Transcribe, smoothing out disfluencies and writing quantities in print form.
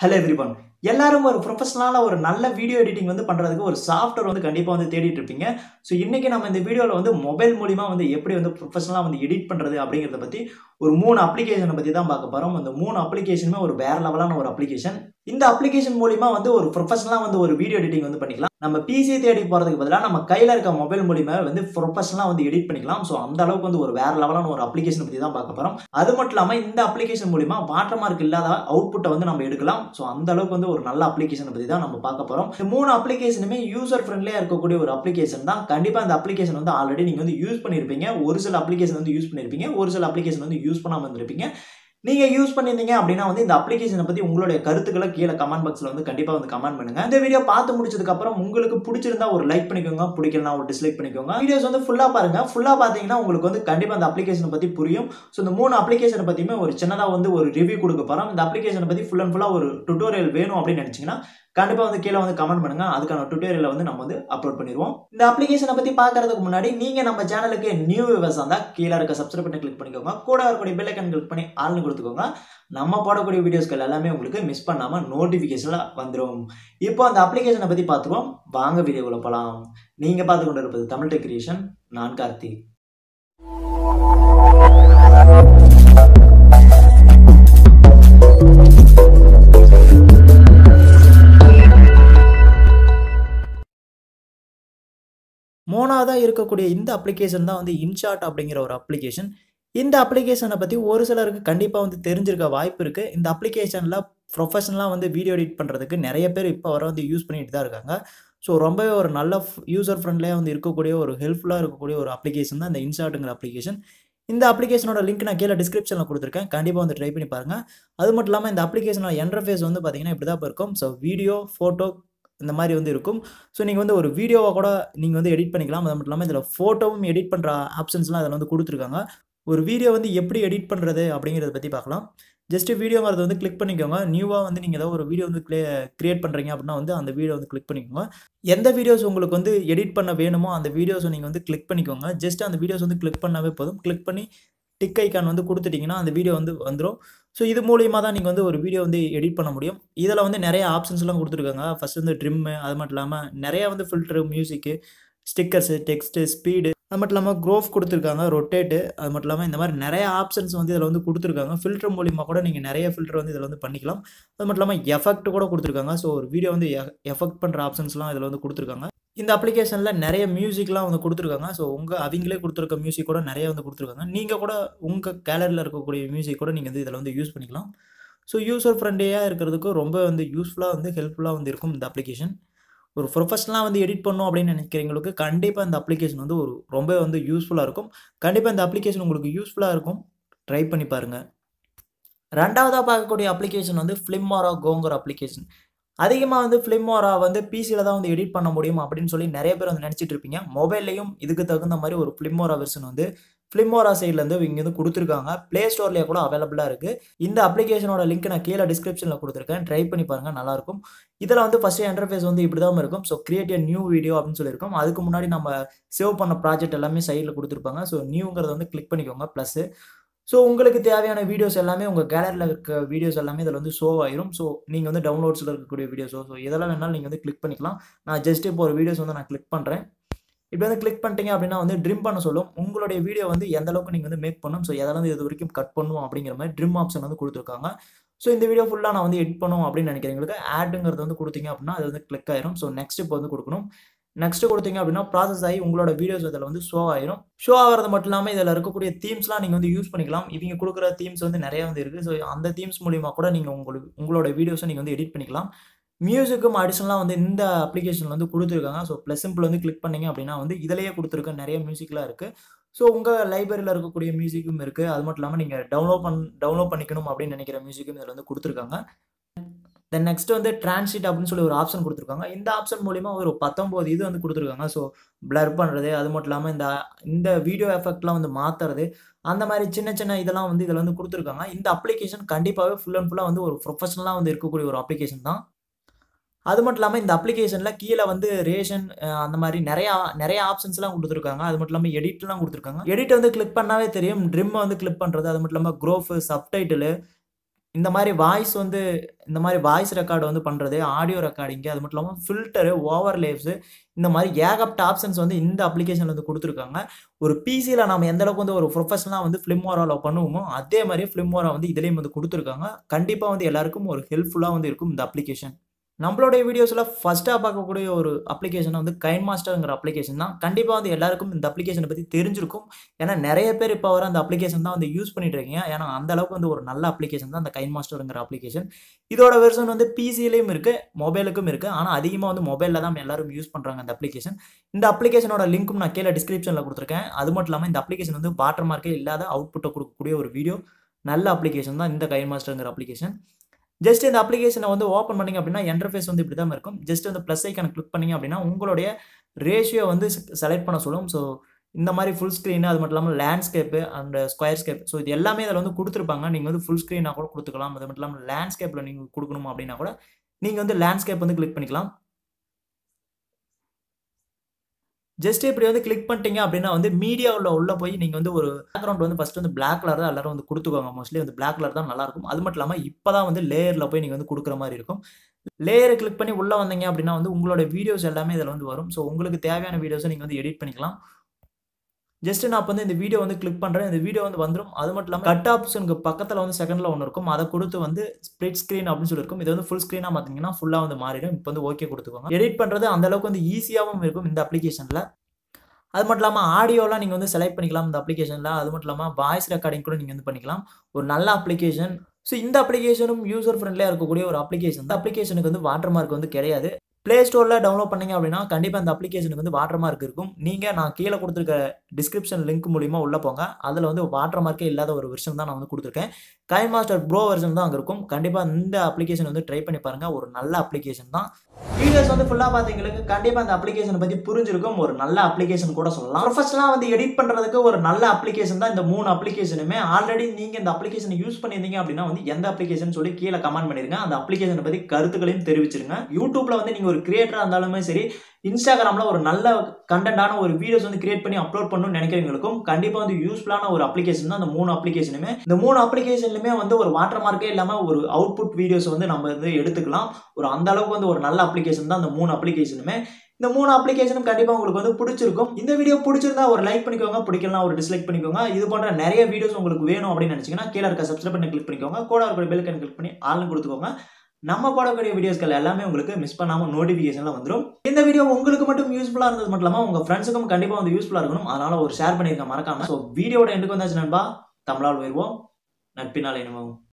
Hello everyone. எல்லாரும் ஒரு ப்ரொஃபஷனலா ஒரு நல்ல வீடியோ எடிட்டிங் பண்றதுக்கு ஒரு சாஃப்ட்வேர் கண்டிப்பா தேடிட்டு இருப்பீங்க. ஸோ இன்னைக்கு நம்ம இந்த வீடியோல மொபைல் மூலியமா எப்படி ப்ரொஃபஷனலா எடிட் பண்றது அப்படிங்கிறத பத்தி ஒரு 3 அப்ளிகேஷன பத்தி தான் பார்க்க போறோம். அந்த 3 அப்ளிகேஷனுமே ஒரு வேற லெவலான ஒரு அப்ளிகேஷன். இந்த அப்ளிகேஷன் மூலியமா ஒரு ப்ரொஃபஷனலா ஒரு வீடியோ எடிட்டிங் பண்ணிக்கலாம். நம்ம பிசி தேடி போறதுக்கு பதிலா நம்ம கையில இருக்க மொபைல் மூலியமா ப்ரொஃபஷனலா எடிட் பண்ணிக்கலாம். ஸோ அந்த அளவுக்கு ஒரு வேற லெவலான ஒரு அப்ளிகேஷன் பத்தி தான் பார்க்க போறோம். அது மட்டும் இல்லாம இந்த அப்ளிகேஷன் மூலியமா வாட்டர் மார்க் இல்லாத அவுட்புட்ட நம்ம எடுக்கலாம். ஸோ அந்த அளவுக்கு ஒரு நல்ல அப்ளிகேஷன் பத்தி தான் நம்ம பார்க்க போறோம். இந்த 3 அப்ளிகேஷனுமே யூசர் ஃப்ரெண்ட்லியா இருக்கக்கூடிய ஒரு அப்ளிகேஷன் தான். கண்டிப்பா இந்த அப்ளிகேஷன் ஆல்ரெடி நீங்க யூஸ் பண்ணிருப்பீங்க. ஒரு சில அப்ளிகேஷன் யூஸ் பண்ணிருப்பீங்க. ஒரு சில அப்ளிகேஷன் யூஸ் பண்ணாம இருந்திருப்பீங்க. நீங்க யூஸ் பண்ணிருந்தீங்க அப்படின்னா இந்த அப்ளிகேஷனை பத்தி உங்களுடைய கருத்துக்களை கீழே கமெண்ட் பாக்ஸ்ல கண்டிப்பா கமெண்ட் பண்ணுங்க. இந்த வீடியோ பார்த்து முடிச்சதுக்கு அப்புறம் உங்களுக்கு பிடிச்சிருந்தா ஒரு லைக் பண்ணிக்கோங்க, பிடிக்கலனா ஒரு டிஸ்லைக் பண்ணிக்கோங்க. வீடியோஸ் ஃபுல்லா பாருங்க. ஃபுல்லா பாத்தீங்கன்னா உங்களுக்கு கண்டிப்பா அந்த அப்ளிகேஷனை பத்தி புரியும். சோ இந்த 3 அப்ளிகேஷனை பத்தியுமே ஒரு சின்னதா ஒரு ரிவ்யூ கொடுக்க போறோம். இந்த அப்ளிகேஷனை பத்தி ஃபுல் அண்ட் ஃபுல்லா ஒரு டுட்டோரியல் வேணும் அப்படின்னு நினைச்சீங்கன்னா கண்டிப்பா கீழே கமெண்ட் பண்ணுங்க. அதுக்கான டுட்டோரியலை நம்ம அப்லோட் பண்ணிடுவோம். இந்த அப்ளிகேஷனை பத்தி பார்க்கறதுக்கு முன்னாடி நீங்க நம்ம சேனலுக்கு நியூ வியூவர்ஸ் இருந்தா கீழே இருக்க சப்ஸ்கிரைப் பட்டனை கிளிக் பண்ணிக்கோங்க. கூட இருக்கக்கூடிய பெல் ஐகான் கிளிக் பண்ணி ஆல்னு கொடுத்துக்கோங்க. நம்ம போடக்கூடிய வீடியோஸ்கள் எல்லாமே உங்களுக்கு மிஸ் பண்ணாம நோட்டிபிகேஷன்ல வந்துரும். இப்போ அந்த அப்ளிகேஷனை பத்தி பார்த்துருவோம். வாங்க வீடியோக்குள்ள போலாம். நீங்க பார்த்து கொண்டு இருப்பது தமிழ் டெக் கிரியேஷன். நான் கார்த்திக். மூணாவதா இருக்கக்கூடிய இந்த அப்ளிகேஷன் தான் இன்ஷாட் அப்படிங்கிற ஒரு அப்ளிகேஷன். இந்த அப்ளிகேஷனை பத்தி ஒரு சிலருக்கு கண்டிப்பா தெரிஞ்சிருக்க வாய்ப்பு இருக்கு. இந்த அப்ளிகேஷன்ல ப்ரொஃபஷனலா வீடியோ எடிட் பண்றதுக்கு நிறைய பேர் இப்ப வர யூஸ் பண்ணிட்டு தான் இருக்காங்க. ஸோ ரொம்பவே ஒரு நல்ல யூசர் ஃப்ரெண்ட்லியா இருக்கக்கூடிய ஒரு ஹெல்ப்ஃபுல்லா இருக்கக்கூடிய ஒரு அப்ளிகேஷன் தான் இந்த இன்ஷாட்ங்கிற அப்ளிகேஷன். இந்த அப்ளிகேஷனோட லிங்க் நான் கீழே டிஸ்கிரிப்ஷன்ல கொடுத்துருக்கேன். கண்டிப்பா ட்ரை பண்ணி பாருங்க. அது மட்டும் இல்லாம இந்த அப்ளிகேஷனோட இன்டர்ஃபேஸ் பார்த்தீங்கன்னா இப்படி தான் இருக்கும். ஸோ வீடியோ, போட்டோ இந்த மாதிரி இருக்கும். ஸோ நீங்க ஒரு வீடியோவா கூட நீங்க எடிட் பண்ணிக்கலாம். அது மட்டும் இல்லாம இதுல போட்டோவும் எடிட் பண்ற ஆப்ஷன்ஸ்லாம் இதுல கொடுத்துருக்காங்க. ஒரு வீடியோ எப்படி எடிட் பண்றது அப்படிங்கிறத பத்தி பார்க்கலாம். ஜஸ்ட் வீடியோங்கிறத கிளிக் பண்ணிக்கோங்க. நியூவா நீங்க ஏதாவது ஒரு வீடியோ கிரியேட் பண்றீங்க அப்படின்னா அந்த வீடியோ கிளிக் பண்ணிக்கோங்க. எந்த வீடியோஸ் உங்களுக்கு எடிட் பண்ண வேணுமோ அந்த வீடியோஸ நீங்க கிளிக் பண்ணிக்கோங்க. ஜஸ்ட் அந்த வீடியோஸ் கிளிக் பண்ணாவே போதும். கிளிக் பண்ணி டிக் ஐகான் குடுத்துட்டீங்கன்னா அந்த வீடியோ வந்துரும். ஸோ இது மூலியமா தான் நீங்க ஒரு வீடியோ எடிட் பண்ண முடியும். இதுல நெறைய ஆப்ஷன்ஸ்லாம் குடுத்துருக்காங்க. ஃபர்ஸ்ட் ட்ரிம், அது மட்டும் இல்லாம நெறைய filter, music, stickers, text, speed, அது மட்டும் இல்லாம க்ரோவ் குடுத்துருக்காங்க, ரொட்டேட், அது மட்டும் இல்லாம இந்த மாதிரி நெறைய ஆப்ஷன்ஸ் இதுல குடுத்துருக்காங்க. ஃபில்டர் மூலியமா கூட நீங்க நெறைய ஃபில்டர் இதுல பண்ணிக்கலாம். அது மட்டும் இல்லாம எஃபெக்ட் கூட குடுத்துருக்காங்க. ஸோ ஒரு வீடியோ எஃபெக்ட் பண்ற ஆப்ஷன்ஸ்லாம் இதுல குடுத்துருக்காங்க. இந்த அப்ளிகேஷன்ல நெறைய மியூசிக்லாம் குடுத்துருக்காங்க. ஸோ அவிங்களே குடுத்துருக்க மியூசிக் கூட நெறைய குடுத்துருக்காங்க. நீங்க கூட உங்க கேலரில இருக்கக்கூடிய மியூசிக் கூட நீங்க இதுல யூஸ் பண்ணிக்கலாம். ஸோ யூசர் ஃப்ரெண்ட்லியா இருக்கிறதுக்கு ரொம்ப யூஸ்ஃபுல்லா ஹெல்ப்ஃபுல்லா இருக்கும் இந்த அப்ளிகேஷன். ஒரு ப்ரொஃபஷனலா எடிட் பண்ணணும் அப்படின்னு நினைக்கிறவங்களுக்கு கண்டிப்பா இந்த அப்ளிகேஷன் ஒரு ரொம்ப யூஸ்ஃபுல்லா இருக்கும். கண்டிப்பா இந்த அப்ளிகேஷன் உங்களுக்கு யூஸ்ஃபுல்லா இருக்கும். ட்ரை பண்ணி பாருங்க. 2வதா பார்க்கக்கூடிய அப்ளிகேஷன் Filmora Goங்கிற அப்ளிகேஷன். அதிகமா Filmora பிசில தான் எடிட் பண்ண முடியும் அப்படின்னு சொல்லி நெறைய பேர் நினைச்சிட்டு இருப்பீங்க. மொபைல்லயும் இதுக்கு தகுந்த மாதிரி ஒரு Filmora வெர்ஷன் Filmora சைடுல இங்க குடுத்துருக்காங்க. Play Storeலயே கூட அவைலபிளா இருக்கு. இந்த அப்ளிகேஷனோட லிங்க் நான் கீழ டிஸ்கிரிப்ஷன்ல குடுத்துருக்கேன். ட்ரை பண்ணி பாருங்க, நல்லா இருக்கும். இதுல ஃபர்ஸ்ட் இன்டர்ஃபேஸ் இப்படி தான் இருக்கும். So create a new video அப்படின்னு சொல்லிருக்கும். அதுக்கு முன்னாடி நம்ம சேவ் பண்ண ப்ராஜெக்ட் எல்லாமே சைடுல குடுத்துருப்பாங்க. சோ நியூங்கிறத கிளிக் பண்ணிக்கோங்க பிளஸ். ஸோ உங்களுக்கு தேவையான வீடியோஸ் எல்லாமே உங்க கேலரில இருக்க வீடியோஸ் எல்லாமே இதுல ஷோ ஆயிரும். ஸோ நீங்க டவுன்லோட்ஸ்ல இருக்கக்கூடிய வீடியோஸோ எதெல்லாம் வேணாலும் நீங்க கிளிக் பண்ணிக்கலாம். நான் ஜஸ்ட் இப்போ ஒரு வீடியோஸ் நான் கிளிக் பண்றேன். இப்படி கிளிக் பண்ணிட்டீங்க அப்படின்னா ட்ரிம் பண்ண சொல்லும். உங்களுடைய வீடியோ எந்த அளவுக்கு நீங்க மேக் பண்ணணும், ஸோ எதெல்லாம் இது வரைக்கும் கட் பண்ணுவோம் அப்படிங்கிற மாதிரி ட்ரிம் ஆப்ஷன் கொடுத்துருக்காங்க. ஸோ இந்த வீடியோ ஃபுல்லா நான் எடிட் பண்ணுவோம் அப்படின்னு நினைக்கிறவங்களுக்கு ஆடுங்கிறது கொடுத்தீங்க அப்படின்னா அது கிளிக் ஆயிரும். ஸோ நெக்ஸ்ட் இப்போ கொடுக்கணும். நெக்ஸ்ட் கொடுத்தீங்க அப்படின்னா ப்ராசஸ் ஆகி உங்களோட வீடியோஸ் இதில் ஷோ ஆயிரும். ஷோ ஆகிறது மட்டும் இல்லாமல் இதில் இருக்கக்கூடிய தீம்ஸ்லாம் நீங்கள் யூஸ் பண்ணிக்கலாம். இவங்க கொடுக்குற தீம்ஸ் நிறைய இருக்குது. ஸோ அந்த தீம்ஸ் மூலியமாக கூட நீங்கள் உங்களோட வீடியோஸை நீங்கள் எடிட் பண்ணிக்கலாம். மியூசிக்கும் அடிஷனலாக இந்த அப்ளிகேஷன் கொடுத்துருக்காங்க. ஸோ ப்ளஸ் சிம்பிள் கிளிக் பண்ணீங்க அப்படின்னா இதிலேயே கொடுத்துருக்க நிறைய மியூசிக்லாம் இருக்குது. ஸோ உங்கள் லைப்ரரியில் இருக்கக்கூடிய மியூசிக்கும் இருக்குது. அது மட்டும் இல்லாமல் நீங்கள் டவுன்லோட் பண்ணிக்கணும் அப்படின்னு நினைக்கிற மியூசிக்கும் இதில் கொடுத்துருக்காங்க. தென் நெக்ஸ்ட் டிரான்சிட் அப்படின்னு சொல்லி ஒரு ஆப்ஷன் கொடுத்துருக்காங்க. இந்த ஆப்ஷன் மூலியமா ஒரு 19 இது கொடுத்துருக்காங்க. ஸோ பிளர் பண்ணுறது, அது மட்டும் இல்லாமல் இந்த வீடியோ எஃபெக்ட்லாம் மாற்றுறது, அந்த மாதிரி சின்ன சின்ன இதெல்லாம் இதில் கொடுத்துருக்காங்க. இந்த அப்ளிகேஷன் கண்டிப்பாகவே ஃபுல் அண்ட் ஃபுல்லாக ஒரு ப்ரொஃபஷனலாக இருக்கக்கூடிய ஒரு அப்ளிகேஷன் தான். அது மட்டும் இல்லாம இந்த அப்ளிகேஷன்ல கீழ ரேஷன் அந்த மாரி நெறைய ஆப்ஷன்ஸ்லாம் குடுத்துருக்காங்க. அது மட்டும் இல்லாம எடிட்லாம் குடுத்துருக்காங்க. எடிட் கிளிக் பண்ணாவே தெரியும். ட்ரிம் கிளிக் பண்றது, அது மட்டும் இல்லாம க்ரோவ், சப்டைட்டில், இந்த மாரி வாய்ஸ் வந்து இந்த மாரி வாய்ஸ் ரெக்கார்ட் வந்து பண்றது, ஆடியோ ரெக்கார்டிங் அது மட்டும் இல்லாம ஃபில்டர், ஓவர்லேவ்ஸ் இந்த மாரி ஏகப்பட்ட ஆப்ஷன்ஸ் வந்து இந்த அப்ளிகேஷன்ல வந்து குடுத்துருக்காங்க. ஒரு பிசில நாம எந்த அளவுக்கு வந்து ஒரு ப்ரொஃபஷனலா வந்து Filmoraல பண்ணுவோமோ, அதே மாரி Filmora வந்து இதிலயும் வந்து குடுத்துருக்காங்க. கண்டிப்பா வந்து எல்லாருக்கும் ஒரு ஹெல்ப்ஃபுல்லா வந்து இருக்கும் இந்த அப்ளிகேஷன். நம்மளுடைய வீடியோஸ்ல ஃபர்ஸ்ட்டா பார்க்கக்கூடிய ஒரு அப்ளிகேஷன் வந்து கைன்மாஸ்டர்ங்கிற அப்ளிகேஷன் தான். கண்டிப்பா வந்து எல்லாருக்கும் இந்த அப்ளிகேஷன பத்தி தெரிஞ்சிருக்கும். ஏன்னா நெறைய பேர் இப்ப வர அந்த அப்ளிகேஷன் தான் வந்து யூஸ் பண்ணிட்டு இருக்கீங்க. ஏன்னா அந்த அளவுக்கு வந்து ஒரு நல்ல அப்ளிகேஷன் தான் அந்த கைன்மாஸ்டர்ங்கிற அப்ளிகேஷன். இதோட வெர்ஷன் வந்து பிசிலயும் இருக்கு, மொபைலுக்கும் இருக்கு. ஆனா அதிகமா வந்து மொபைல்ல தான் எல்லாரும் யூஸ் பண்றாங்க இந்த அப்ளிகேஷன். இந்த அப்ளிகேஷனோட லிங்க்கும் நான் கீழ டிஸ்கிரிப்ஷன்ல குடுத்துருக்கேன். அது மட்டும் இல்லாம இந்த அப்ளிகேஷன் வந்து வாட்டர் மார்க்கே இல்லாத அவுட்புட்ட குடுக்கக்கூடிய ஒரு வீடியோ நல்ல அப்ளிகேஷன் தான் இந்த கைன்மாஸ்டர்ங்கிற அப்ளிகேஷன். ஜஸ்ட் இந்த அப்ளிகேஷன வந்து ஓப்பன் பண்ணீங்க அப்டின்னா, இன்டர்ஃபேஸ் வந்து இப்படி தான் இருக்கும். ஜஸ்ட் அந்த பிளஸ் ஐகான கிளிக் பண்ணீங்க அப்டின்னா, உங்களுடைய ரேஷியோ வந்து செலக்ட் பண்ண சொல்லும். ஸோ இந்த மாரி ஃபுல் ஸ்க்ரீன் அது மட்டும் இல்லாம landscape and square scape. So இது எல்லாமே இதுல வந்து குடுத்துருப்பாங்க. நீங்க வந்து ஃபுல் ஸ்க்ரீனா கூட குடுத்துக்கலாம். அது மட்டும் இல்லாம லேண்ட்ஸ்கேப்ல நீங்க குடுக்கணும் அப்டின்னா கூட, நீங்க வந்து லேண்ட்ஸ்கேப் வந்து கிளிக் பண்ணிக்கலாம். ஜஸ்ட் இப்படி வந்து கிளிக் பண்ணிட்டீங்க அப்படின்னா வந்து மீடியாவுல உள்ள போய் நீங்க வந்து ஒரு பேக்கிரவுண்ட் வந்து ஃபர்ஸ்ட் வந்து பிளாக் கலர் தான் எல்லாரும் வந்து குடுத்துக்குவாங்க. மோஸ்ட்லி வந்து பிளாக் கலர் தான் நல்லாருக்கும். அது மட்டும் இல்லாம இப்ப தான் வந்து லேயர்ல போய் நீங்க வந்து குடுக்குற மாரி இருக்கும். லேயர கிளிக் பண்ணி உள்ள வந்தீங்க அப்படின்னா வந்து உங்களோட வீடியோஸ் எல்லாமே இதுல வந்து வரும். ஸோ உங்களுக்கு தேவையான வீடியோஸ நீங்க வந்து எடிட் பண்ணிக்கலாம். ஜஸ்ட் நான் இப்ப வந்து இந்த வீடியோ வந்து கிளிக் பண்றேன். இந்த வீடியோ வந்து வந்துரும். அது மட்டும் இல்லாம கட் ஆப்ஷனுக்கு பக்கத்துல வந்து செகண்ட்ல ஒண்ணு இருக்கும். அத குடுத்து வந்து ஸ்ப்ளிட் ஸ்கிரீன் அப்படின்னு சொல்லி இருக்கும். இத வந்து ஃபுல் ஸ்கிரீனா மாத்தீங்கன்னா ஃபுல்லா வந்து மாறிடும். இப்ப வந்து ஓகே குடுத்துக்கோங்க. எடிட் பண்றது அந்த அளவுக்கு வந்து ஈஸியாவும் இருக்கும் இந்த அப்ளிகேஷன்ல. அது மட்டும் இல்லாம ஆடியோலாம் நீங்க வந்து செலக்ட் பண்ணிக்கலாம் இந்த அப்ளிகேஷன்ல. அது மட்டும் இல்லாம வாய்ஸ் ரெக்கார்டிங் கூட நீங்க வந்து பண்ணிக்கலாம். ஒரு நல்ல அப்ளிகேஷன். ஸோ இந்த அப்ளிகேஷனும் யூசர் ஃப்ரெண்ட்லியா இருக்கக்கூடிய ஒரு அப்ளிகேஷன். இந்த அப்ளிகேஷனுக்கு வந்து வாட்டர் மார்க் வந்து கிடையாது. Play Storeல டவுன்லோட் பண்ணீங்க அப்படின்னா, கண்டிப்பா இந்த அப்ளிகேஷனுக்கு வந்து வாட்டர் மார்க் இருக்கும். நீங்க நான் கீழ குடுத்திருக்க டிஸ்கிரிப்ஷன் லிங்க் மூலியமா உள்ள போங்க. அதுல வந்து வாட்டர் மார்க்கே இல்லாத ஒரு வெர்ஷன் தான் நான் வந்து குடுத்திருக்கேன். கைன்மாஸ்டர் ப்ரோ வெர்ஷன் தான் அங்க இருக்கும். கண்டிப்பா இந்த அப்ளிகேஷன் வந்து ட்ரை பண்ணி பாருங்க. ஒரு நல்ல அப்ளிகேஷன் தான். வீடியோஸ் வந்து ஃபுல்லா பார்த்தவங்களுக்கு கண்டிப்பா இந்த அப்ளிகேஷன பத்தி புரிஞ்சிருக்கும். ஒரு நல்ல அப்ளிகேஷன் கூட சொல்லலாம். ப்ரொஃபஷனலா வந்து எடிட் பண்றதுக்கு ஒரு நல்ல அப்ளிகேஷன் தான் இந்த 3 அப்ளிகேஷனுமே. ஆல்ரெடி நீங்க இந்த அப்ளிகேஷன யூஸ் பண்ணியிருந்தீங்க அப்படின்னா வந்து எந்த அப்ளிகேஷன் சொல்லி கீழ கமெண்ட் பண்ணிருங்க. அந்த அப்ளிகேஷன பத்தி கருத்துக்களையும் தெரிவிச்சிருங்க. YouTubeல வந்து நீங்க ஒரு கிரியேட்டரா இருந்தாலுமே சரி, Instagramல ஒரு நல்ல கன்டென்ட்டான ஒரு வீடியோஸ் வந்து கிரியேட் பண்ணி அப்லோட் பண்ணணும்னு நினைக்கிறவங்களுக்கும் கண்டிப்பா வந்து யூஸ்ஃபுல்லான ஒரு அப்ளிகேஷன் தான் இந்த 3 அப்ளிகேஷனுமே. இந்த 3 அப்ளிகேஷன்லயுமே வந்து ஒரு வாட்டர் மார்க்கே இல்லாம ஒரு அவுட்புட் வீடியோஸ் வந்து நம்ம வந்து எடுத்துக்கலாம். ஒரு அந்த அளவுக்கு வந்து ஒரு நல்ல அப்ளிகேஷன் தான் இந்த 3 அப்ளிகேஷனுமே. இந்த 3 அப்ளிகேஷனும் கண்டிப்பா உங்களுக்கு வந்து புடிச்சிருக்கும். இந்த வீடியோ புடிச்சிருந்தா ஒரு லைக் பண்ணிக்கோங்க. பிடிக்கலனா ஒரு டிஸ்லைக் பண்ணிக்கோங்க. இது போன்ற நிறைய வீடியோஸ் உங்களுக்கு வேணும் அப்படின்னு நினைச்சீங்கன்னா, கீழ இருக்க சப்ஸ்கிரைப் பட்டனை கிளிக் பண்ணிக்கோங்க. கூட இருக்கிற பெல் ஐகான் கிளிக் பண்ணி ஆல்னு குடுத்துக்கோங்க. நம்ம போடக்கூடிய வீடியோஸ்கள் எல்லாமே உங்களுக்கு மிஸ் பண்ணாம நோட்டிபிகேஷன்ல வந்துரும். இந்த வீடியோ உங்களுக்கு மட்டும் யூஸ்ஃபுல்லா இருந்தது மட்டும் இல்லாம உங்க ஃப்ரெண்ட்ஸுக்கும் கண்டிப்பா வந்து யூஸ்ஃபுல்லா இருக்கணும். அதனால ஒரு ஷேர் பண்ணிருங்க மறக்காம. சோ வீடியோட எண்டுக்கு வந்தாச்சு நண்பா. தமிழால் உயர்வோம். நட்பினால் இணைவோம்.